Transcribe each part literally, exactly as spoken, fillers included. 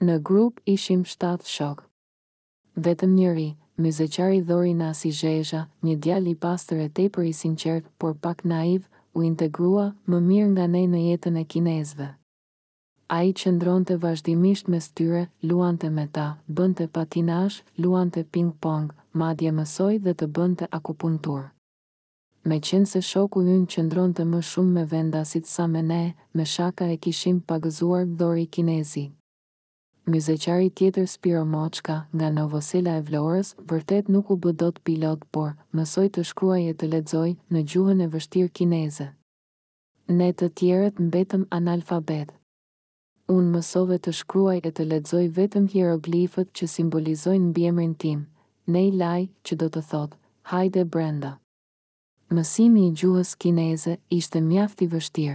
Në grup ishim shtatë shok. Vetëm njëri, myzeqari dhori Niazi Nelaj, një djalë i pastër e tepër i sinqert, por pak naiv, u integrua më mirë nga ne në jetën e kinezëve. Ai qëndronte vazhdimisht mes tyre, luante me ta, bënte patinazh, luante ping-pong, madje mësoi dhe të bënte akupunkturë. Meqense shoku ynë qëndronte më shumë me vendasit sa me ne, me shaka e kishim pagëzuar dhori kinezi. Myzeqari tjetër Spiro Moçka, nga Novosela e Vlorës, vërtet nuk u bë dot pilot, por mësoi të shkruaj e të lexoj në gjuhën e vështirë kineze. Ne të tjerët mbetëm analfabet. Unë mësove të shkruaj e të lexoj vetëm hieroglifët që simbolizojnë mbiemrin tim, Nej Lai, që do të thotë, hajde brenda. Mësimi i gjuhës kineze ishte mjaft i vështirë.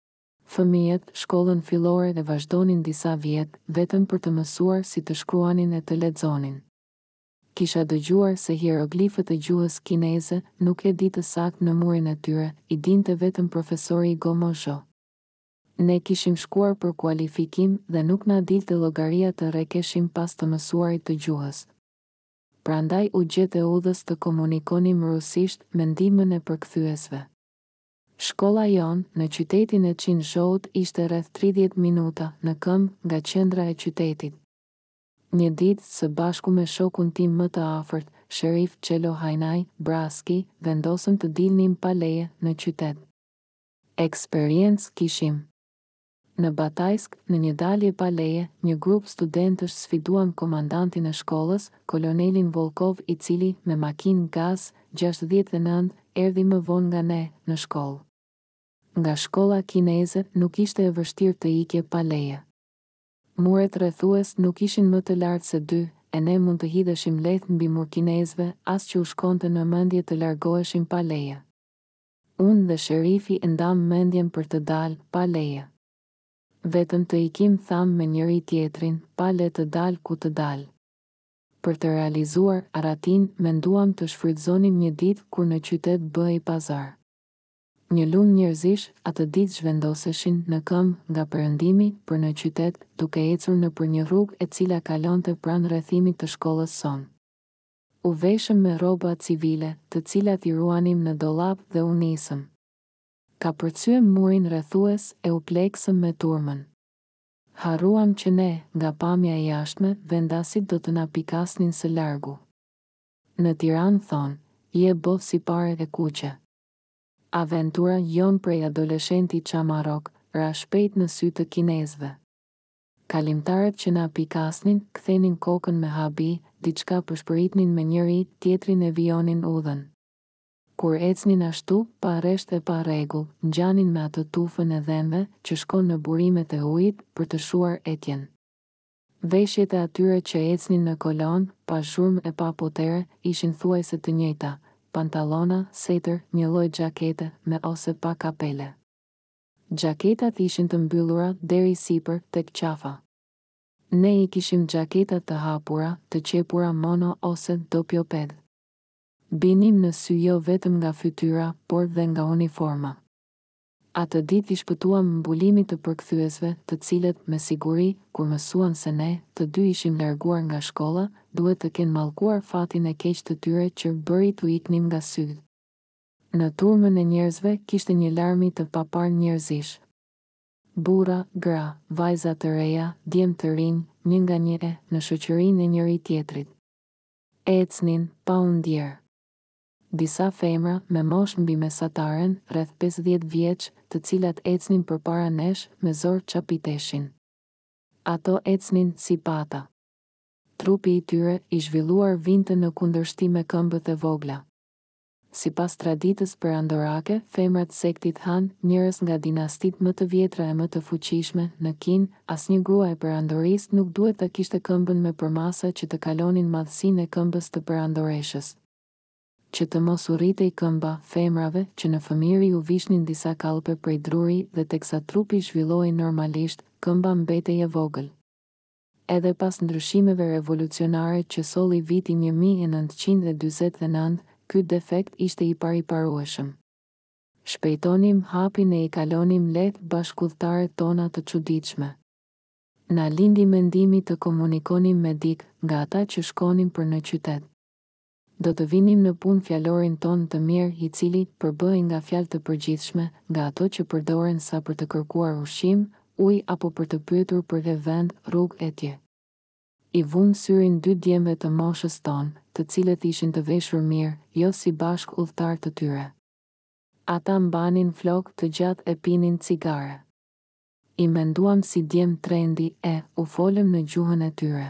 Fëmijët shkollën fillore dhe vazhdonin disa vjet vetëm për të mësuar si të shkruanin e të lexonin. Kisha dëgjuar se hieroglifët e gjuhës kineze nuk e ditë saktë në murin e tyre, i dinte vetëm profesori Gomozho. Ne kishim shkuar për kualifikim dhe nuk na dilte llogaria të rekeshim pas të mësuarit të gjuhës. Prandaj u gjete udhës të komunikonim rusisht me ndihmën e përkthyesve. Shkolla jon në qytetin e Qinzhout ishte rreth tridhjetë minuta në këmbë nga qendra e qytetit. Një ditë, së bashku me shokun tim më të afërt, Sherif Çelo Hajnaj Braski, vendosëm të dilnim pa leje në qytet. Eksperiencë kishim. Në Batajsk, në një dalje pa leje, një grup studentësh sfiduan komandantin e shkollës, kolonelin Volkov, i cili me makinë gaz gjashtëdhjetë e nëntë erdhi më vonë nga ne në shkollë. Nga shkolla kineze nuk ishte e vështirë të ikje pa leje. Muret rrethues nuk ishin më të lartë se dy, e ne mund të hidheshim lehtë mbi mur kinezëve, as që u shkonte në mendje të largoheshim pa leje. Unë dhe Sherifi ndam mendjen për të dalë pa leje. Vetëm të ikim tham me njëri tjetrin, pa le të dalë ku të dalë. Për të realizuar aratin, menduam të shfrytëzonim një ditë kur në qytet bëhej pazar. Një lumë njerëzish atë ditë zhvendoseshin në këmbë nga perëndimi për në qytet, duke ecur nëpër një rrugë e cila kalonte pranë rrethimit të shkollës son. U veshëm me rroba civile, të cilat i ruanim në dollap dhe u nisëm. Ka përcyem murin rrethues e u pleksëm me turmën. Harruam që ne, nga pamja e jashtme, vendasit do të na pikasnin së largu. Në Tiranë thonë, je bof si pare e kuqe. Aventura jon prej adoleshenti Çamarok ra shpejt në sy të kinezëve. Kalimtarët që na pikasnin, kthenin kokën me habi, diçka përshpëritnin me njëri, tjetrin e vijonin udhën. Kur ecnin ashtu, pa rresht e pa rregull, ngjanin me atë tufën e dhënve që shkon në burimet e ujit për të shuar etjen. Veshjet e atyre që ecnin në kolon, pa zhurmë e pa potere, ishin thuajse të njëjta, pantallona, setër, një lloj xhakete me ose pa kapele. Xhaketat ishin të mbyllura deri sipër tek qafa. Ne i kishim xhaketat të hapura, të qepura mono ose doppio-ped. Binim në sy jo vetëm nga fytyra, por dhe nga uniforma. Atë ditë i shpëtuam mbulimit të përkthyesve, të cilët, me siguri, kur mësuan se ne, të dy ishim larguar nga shkolla, duhet të kenë mallkuar fatin e keq të tyre që bëri t'u iknim nga syt. Në turmën e njerëzve kishte një larmi të papar njerëzish. Burra, gra, vajza të reja, djem të rinj, një nga njëre, në shoqërinë e njëri tjetrit. Ecnin pa u ndjerë. Disa femra me moshë mbi mesataren, rreth pesëdhjetë vjeç, të cilat ecnin përpara nesh me zor çapiteshin. Ato ecnin si pata. Trupi i tyre i zhvilluar vinte në kundërshtim me këmbët e vogla. Sipas traditës perandorake, femrat sektit Han, njerëz nga dinastit më të vjetra e më të fuqishme në Kin, asnjë grua e perandorisë nuk duhet të kishte këmbën me përmasa që të kalonin madhësinë e këmbës të perandoreshës. Që të mos u rritej këmba femrave që në fëmijëri u vishnin disa kallpe prej druri dhe teksa trupi zhvillohej normalisht, këmba mbetej e vogël. Edhe pas ndryshimeve revolucionare që solli viti një mijë e nëntëqind e dyzet e nëntë, ky defekt ishte i pariparueshëm. Shpejtonim hapin e i kalonim lehtë bashkëudhëtaret tona të çuditshme. Na lindi mendimi të komunikonim me dik nga ata që shkonim për në qytet. Do të vinim në punë fjalorin ton të mirë i cili përbëhet nga fjalë të përgjithshme, nga ato që përdoren sa për të kërkuar ushqim, ujë apo për të pyetur për një vend, rrugë e tjerë. I vunë syrin dy djemve të moshës tonë, të cilët ishin të veshur mirë, jo si bashk udhëtar të tyre. Ata mbanin flok të gjatë e pinin cigare. I menduam si djem trendi e u folëm në gjuhën e tyre.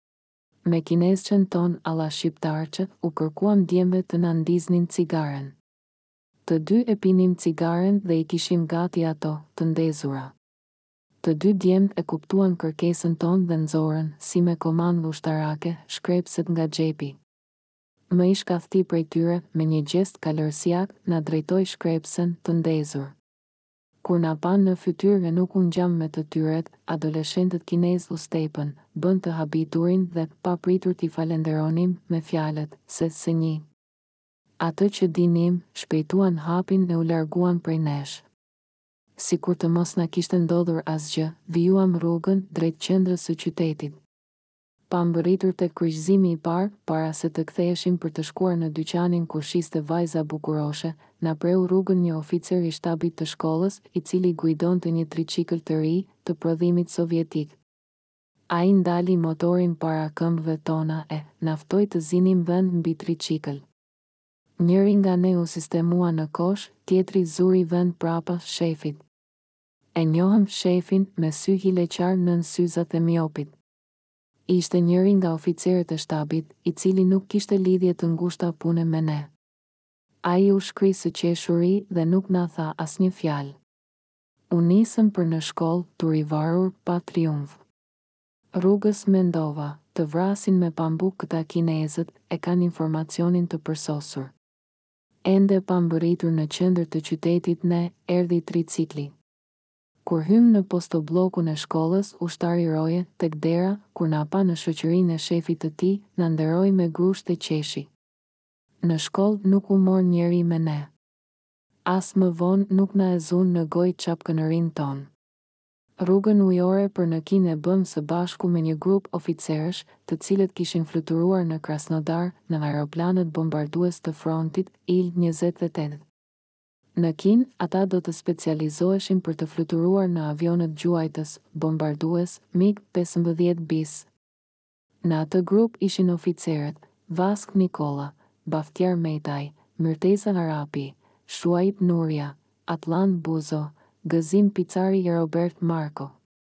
Me kinezçen ton alla shqiptarqe u kërkuam djemve të na ndiznin cigaren. Të dy e pinim cigaren dhe i kishim gati ato, të ndezura. Të dy djemt e kuptuan kërkesën ton dhe nxorën, si me komandë ushtarake, shkrepset nga xhepi. Më ish kafti prej tyre, me një gjest kalërsiak, na drejtoi shkrepsen të ndezur. Kur na pan në fytyrë nuk u ngjam me të tyret, adoleshentët kinez u stepën, bën të habiturin dhe pa pritur t'i falenderonim me fjalët, se se një. Atë që dinim, shpejtuan hapin e u larguan prej nesh. Si kur të mos na kishte ndodhur asgjë, vijuam rrugën drejt qendrës së qytetit. Pa mbërritur tek kryqëzimi i parë, para se të ktheheshim për të shkuar në dyqanin ku shiste vajza bukuroshe, na preu rrugën një oficer i shtabit të shkollës, i cili guidonte një tricikël të ri të prodhimit sovjetik. Ai ndali motorin para këmbëve tona e na ftoi të zinim vend mbi tricikël. Njëri nga ne u sistemua në kosh, tjetri zuri vend prapa shefit. E njohëm shefin me sy hileqar nën syzat e miopit. Ishte njëri nga oficerët e shtabit, i cili nuk kishte lidhje të ngushta pune me ne. Ai u shkri së qeshuri dhe nuk na tha asnjë fjalë. U nisëm për në shkollë, tu rivarur pa triumf. Rrugës mendova, të vrasin me pambuk këta kinezët, e kanë informacionin të përsosur. Ende pa mbërritur në qendër të qytetit ne, erdhi tricikli. Kur hym në postoblokun e shkollës, ushtari roje tek dera, kur na pa në shoqërinë e shefit të tij, na nderoi me grusht e qeshi. Në shkollë nuk u mor njeri me ne. As më vonë nuk na e zun në gojë çapkënërin ton. Rrugën ujore për në kinë e bëm së bashku me një grup oficerësh, të cilët kishin fluturuar në Krasnodar në aeroplanët bombardues të frontit Il njëzet e tetë. Në kin, ata do të specializoheshin për të fluturuar në avionët gjuajtës, bombardues, mig pesëmbëdhjetë bis. Në atë grup ishin oficerët, Vask Nikola, Baftjar Metaj, Mirteza Arapi, Shuaib Nuria, Atlan Buzo, Gëzim Picari e Robert Marko.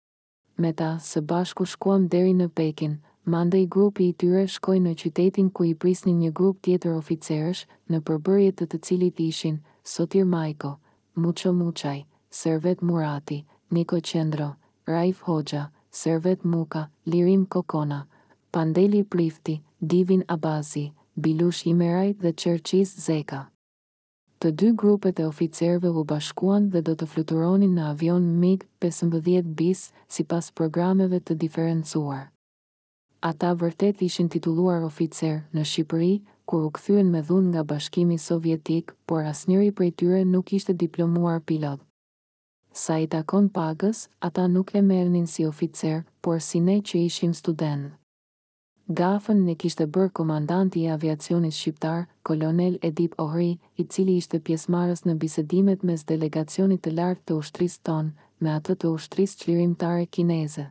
Me ta, së bashku shkuam deri në Pekin, mandej grupi i tyre shkoi në qytetin ku i prisnin një grup tjetër oficerësh, në përbërje të të cilit ishin Sotir Majko, Mucho Muçaj, Servet Murati, Niko Qendro, Raif Hoxha, Servet Muka, Lirim Kokona, Pandeli Prifti, Divin Abazi, Bilush Imeraj dhe Qerqiz Zeka. Të dy grupet e oficerëve u bashkuan dhe do të fluturonin në avion mig pesëmbëdhjetë bis, sipas programeve të diferencuar. Ata vërtet ishin titulluar oficer në Shqipëri, kur u kthyen me dhunë nga Bashkimi Sovjetik, por asnjëri prej tyre nuk ishte diplomuar pilot. Sa i takon pagës, ata nuk e merrnin si oficer, por si ne që ishim student. Gafën ne kishte bërë komandanti i aviacionit shqiptar, kolonel Edip Ohri, i cili ishte pjesëmarrës në bisedimet mes delegacionit të lartë të ushtrisë tonë, me atë të ushtrisë çlirimtare kineze.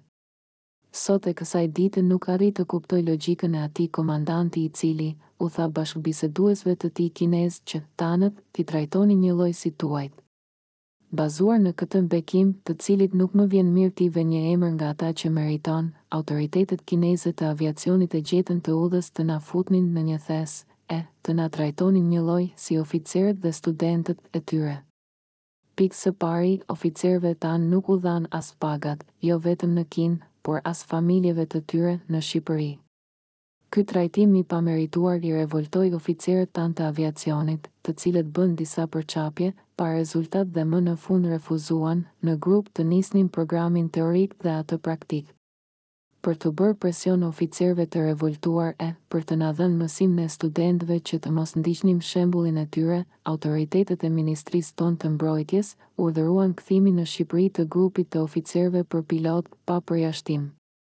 Sot e kësaj dite nuk arrit të kuptoj logjikën e atij komandanti i cili u tha bashkëbiseduesve të tij kinez që tanët t'i trajtonin një lloj si tuajt. Bazuar në këtë bekim, të cilit nuk më vjen mirë t'i vë një emër nga ata që meriton, autoritetet kineze të aviacionit e gjetën të udhës të na futnin në një thes, e të na trajtonin një lloj si oficerët dhe studentët e tyre. Pikë së pari, oficerëve tanë nuk u dhan as pagat, jo vetëm në Kinë, por as familjeve të tyre në Shqipëri. Ky trajtim i pamerituar i revoltoi oficerët tanë të aviacionit, të cilët bën disa përçapje, pa rezultat dhe më në fund refuzuan, në grup të nisnin programin teorik dhe atë praktik. për të bërë presion oficerëve të revoltuar e për të na dhënë mësim në studentëve që të mos ndiqnim shembullin e tyre, autoritetet e Ministrisë tonë të Mbrojtjes urdhëruan kthimin në Shqipëri të grupit të oficerëve për pilot pa përjashtim.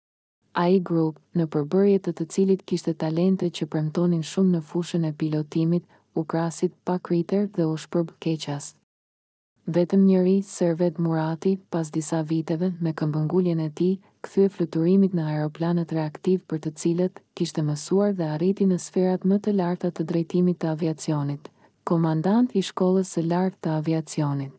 Ai grup, në përbërje të të cilit kishte talente që premtonin shumë në fushën e pilotimit, u krahasit pa kriter dhe u shpërb keqas. Vetëm njëri, Servet Murati, pas disa viteve, me këmbënguljen e tij, kthye fluturimit në aeroplanet reaktiv për të cilët kishte mësuar dhe arriti në sferat më të larta të drejtimit të aviacionit, komandant i shkollës së lartë të aviacionit.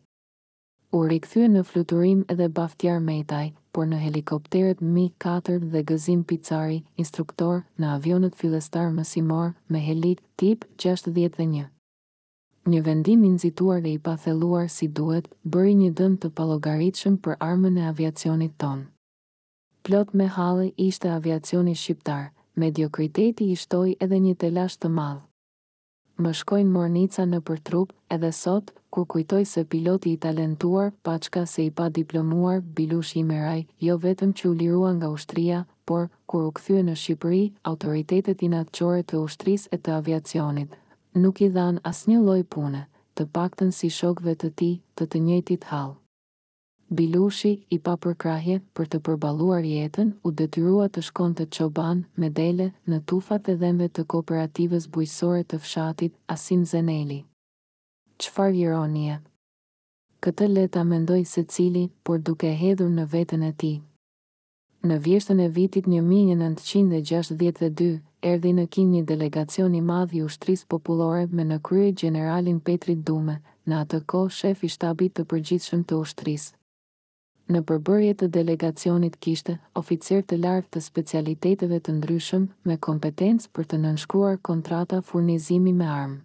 U rikthye në fluturim edhe Baftjar Metaj, por në helikopteret Mi katër dhe Gëzim Picari, instruktor në avionët fillestar mësimor me helik tip gjashtëdhjetë e një. Një vendim i nxituar dhe i pathelluar si duhet, bëri një dëm të pallogaritshëm për armën e aviacionit ton. Plot me halle ishte aviacioni shqiptar, mediokriteti i shtoi edhe një telash të madh. Më shkojnë mornica në për trup, edhe sot, kur kujtoj se piloti i talentuar, paçka se i pa diplomuar, Bilushi Imeraj, jo vetëm që u lirua nga ushtria, por, kur u kthye në Shqipëri, autoritetet inatçore të ushtrisë e të aviacionit nuk i dhan asnjë lloj pune, të paktën si shokëve të tij të të njëjtit hall. Bilushi, i pa përkrahje për të përballuar jetën, u detyrua të shkonte çoban me dele në tufat e dhëmbëve të kooperativës bujqësore të fshatit Asim Zeneli. Çfarë ironie! Këtë le ta mendoj secili, por duke hedhur në veten e tij. Në vjeshtën e vitit një mijë e nëntëqind e gjashtëdhjetë e dy, erdhi në Kin një delegacion i madh i ushtrisë popullore me në krye generalin Petrit Dume, në atë kohë shef i shtabit të përgjithshëm të ushtrisë. Në përbërje të delegacionit kishte oficer të lartë të specialiteteve të ndryshëm me kompetencë për të nënshkruar kontrata furnizimi me armë.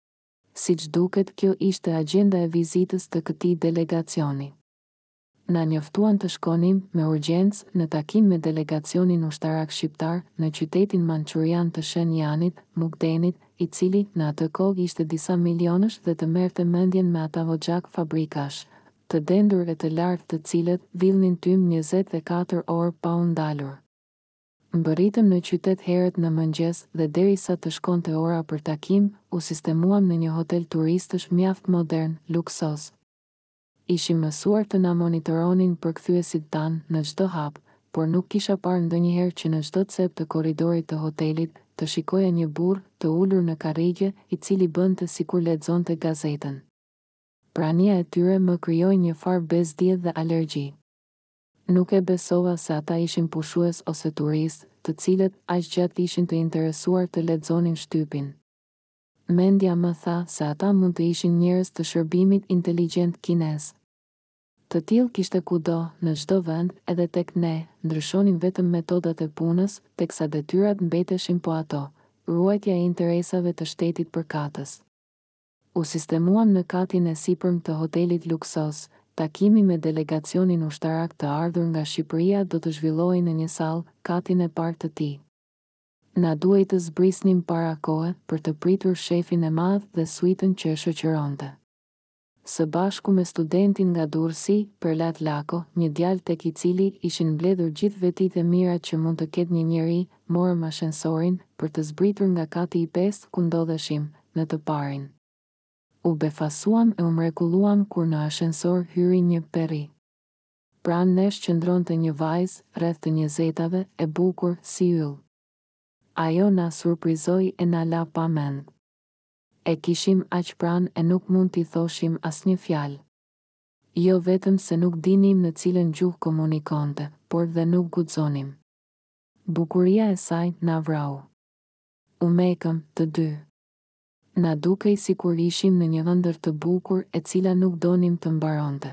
Siç duket, kjo ishte agjenda e vizitës të këtij delegacioni. Na njoftuan të shkonim me urgjencë në takim me delegacionin ushtarak shqiptar në qytetin Mançurian të Shenjanit, Mukdenit, i cili në atë kohë ishte disa milionësh dhe të merrte mendjen me ata voxhak fabrikash, të dendur e të lartë të cilët villnin tym njëzet e katër orë pa u ndalur. Mbërritëm në qytet herët në mëngjes dhe derisa të shkonte ora për takim, u sistemuam në një hotel turistësh mjaft modern, luksos. Ishim mësuar të na monitoronin përkthyesit tan në çdo hap, por nuk kisha parë ndonjëherë që në çdo cep të korridorit të hotelit të shikoja një burr të ulur në karrige i cili bënte sikur lexonte gazetën. Prania e tyre më krijoi një farë bezdie dhe alergji. Nuk e besova se ata ishin pushues ose turistë, të cilët aq gjatë ishin të interesuar të lexonin shtypin. Mendja më tha se ata mund të ishin njerëz të shërbimit inteligjent kinez. Të tillë kishte kudo, në çdo vend, edhe tek ne, ndryshonin vetëm metodat e punës, teksa detyrat mbeteshin po ato, ruajtja e interesave të shtetit përkatës. U sistemuam në katin e sipërm të hotelit luksos. Takimi me delegacionin ushtarak të ardhur nga Shqipëria do të zhvillohej në një sallë, katin e parë të tij. Na duhej të zbrisnim para kohe për të pritur shefin e madh dhe suitën që e shoqëronte. Së bashku me studentin nga Durrësi, Perlat Lako, një djalë tek i cili ishin mbledhur gjithë vetitë e mira që mund të ketë një njeri, morëm ashensorin për të zbritur nga kati i pestë ku ndodheshim, në të parin. U befasuam e u mrekulluam kur në ashensor hyri një perri. Pranë nesh qëndronte një vajzë, rreth të njëzetave, e bukur si yll. Ajo na surprizoi e na la pa mend. E kishim aq pranë e nuk mund t'i thoshim asnjë fjalë. Jo vetëm se nuk dinim në cilën gjuhë komunikonte, por dhe nuk guxonim. Bukuria e saj na vrau. U mekëm të dy. Na dukej sikur ishim në një ëndër të bukur e cila nuk donim të mbaronte.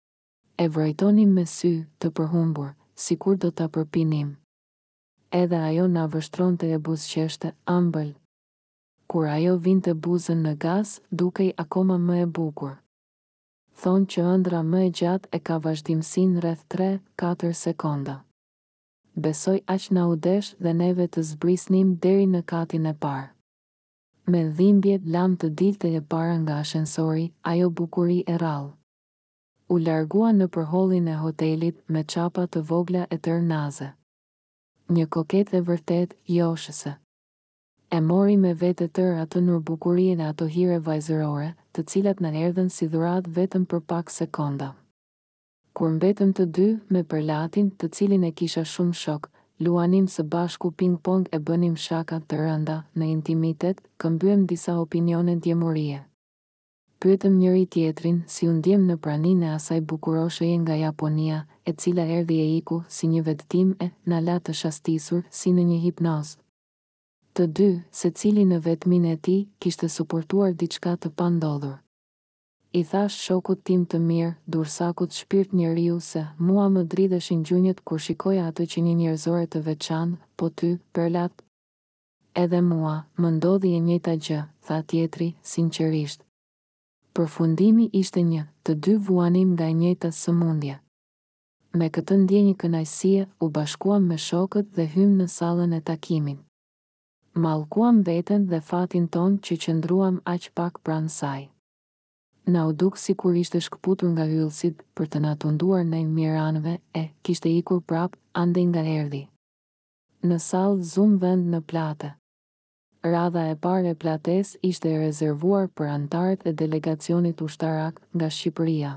E vrojtonim me sy të përhumbur, sikur do ta përpinim. Edhe ajo na vështronte e buzëqeshte ëmbël. Kur ajo vinte buzën në gaz, dukej akoma më e bukur. Thonë që ëndra më e gjatë e ka vazhdimsinë rreth tre katër sekonda. Besoj aq na u desh dhe neve të zbrisnim deri në katin e parë. Me dhimbje lam të dilte e para nga ashensori, ajo bukuri e rrallë. U largua në përhollin e hotelit me çapa të vogla e tërnaze. Një koket e vërtet, joshëse. E mori me vete tërë atë nur bukurinë e ato hire vajzërore, të cilat na erdhen si dhurat vetëm për pak sekonda. Kur mbetëm të dy me përlatin, të cilin e kisha shumë shok, luanim së bashku ping-pong e bënim shaka të rënda, në intimitet, këmbyem disa opinione djemurie. Pyetëm njëri tjetrin si u ndjem në praninë e asaj bukurosheje nga Japonia, e cila erdhi e iku si një vetëtim e na la të shastisur si në një hipnoz. Të dy, secili në vetminë e tij, kishte suportuar diçka të pandodhur. I thash shokut tim të mirë, dursakut shpirt njeriu, se mua më dridheshin gjunjët kur shikoja atë që një njerëzore të veçantë, po ty, Perlat. Edhe mua, më ndodhi e njëjta gjë, tha tjetri, sinqerisht. Përfundimi ishte një, të dy vuanim nga e njëjta sëmundje. Me këtë ndjenjë kënaqësie, u bashkuam me shokët dhe hym në sallën e takimit. Mallkuam veten dhe fatin ton që qëndruam aq pak pranë saj. Na u duk si kur ishte shkputur nga hyllësit për të na tunduar në miranëve e kishte ikur prap, ande nga erdhi. Në sallë zum vend në plate. Radha e parë e plates ishte e rezervuar për antarët e delegacionit ushtarak nga Shqipëria.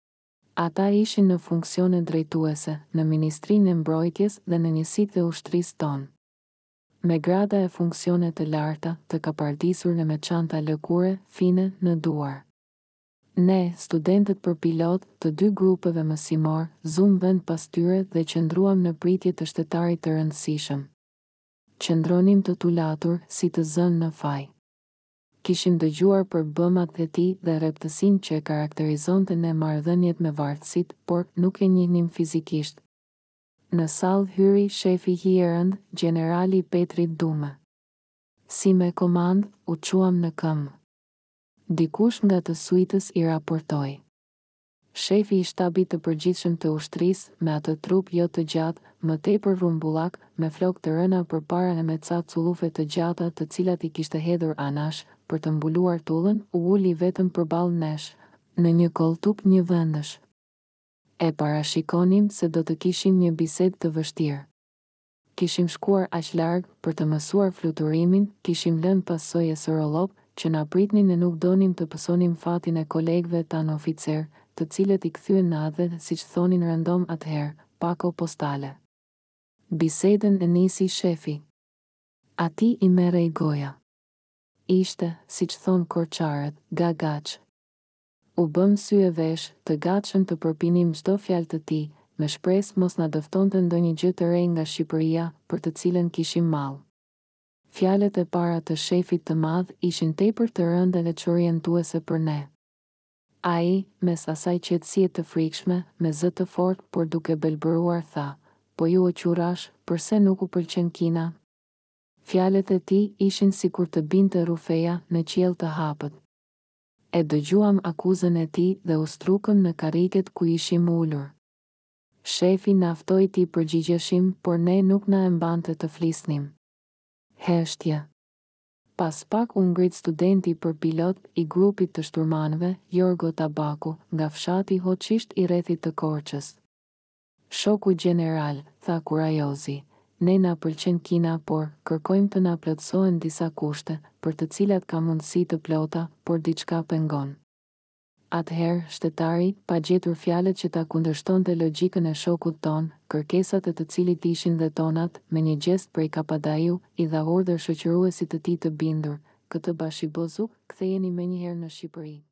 Ata ishin në funksione drejtuese, në Ministrinë e Mbrojtjes dhe në njësitë e ushtrisë tonë. Me grada e funksione të larta, të kapardisur në me çanta lëkure, fine në duar. Ne, studentët për pilot të dy grupeve mësimor, zum vend pas tyre dhe qëndruam në pritje të shtetarit të rëndësishëm. Qëndronim të tulatur, si të zënë në faj. Kishim dëgjuar për bëmat e tij dhe rreptësinë që e karakterizonte në marrëdhëniet me vartësit, por nuk e njihnim fizikisht. Në sallë hyri shefi hierënd, generali Petri Dume. Si me komand, u quam në këmbë. Dikush nga të suitës i raportoi. Shefi i shtabit të përgjithshëm të ushtrisë, me atë trup jo të gjatë, më tepër rumbullak, me flokë të rëna përpara e me ca cullufe të gjata të cilat i kishte hedhur anash, për të mbuluar tullën, u uli vetëm përballë nesh, në një koltuk një vendësh. E parashikonim se do të kishim një bisedë të vështirë. Kishim shkuar aq larg për të mësuar fluturimin, kishim lënë pasojë së rollop, që na pritnin e nuk donim të pësonim fatin e kolegëve tanë oficer, të cilët i kthyen në adhe, siç thonin rëndom atëherë, pako postale. Bisedën e nisi shefi. Ati i mere i goja. Ishte, siç thon korçarët, gagaç. U bëm sy e vesh, të gatshëm të përpinim çdo fjalë të tij, me shpresë mos na dëftonte ndonjë gjë të re nga Shqipëria, për të cilën kishim mall. Fjalët e para të shefit të madh ishin tepër të rënda dhe çorientuese për ne. Ai, mes asaj qetësie të frikshme, me zë të fortë, por duke belbëruar tha, po ju o qurash, përse nuk u pëlqen Kina? Fjalët e tij ishin sikur të binte rufeja në qiell të hapët. E dëgjuam akuzën e tij dhe u strukëm në karriket ku ishim ulur. Shefi na ftoi t'i përgjigjeshim, por ne nuk na e mbante të flisnim. Heshtje. Pas pak u ngrit studenti për pilot i grupit të shturmanëve, Jorgo Tabaku, nga fshati hoqisht i rrethit të Korçës. Shoku general, tha kurajozi, ne na pëlqen Kina, por kërkojmë të na plotësohen disa kushte, për të cilat ka mundësi të plota, por diçka pengon. Atëherë, shtetari, pa gjetur fjalët që ta kundërshtonte logjikën e shokut ton, kërkesat e të cilit ishin dhe tonat, me një gjest prej kapadaiu, i dha urdhër shoqëruesit të tij të bindur, këtë bashibozuk, ktheheni menjëherë në Shqipëri.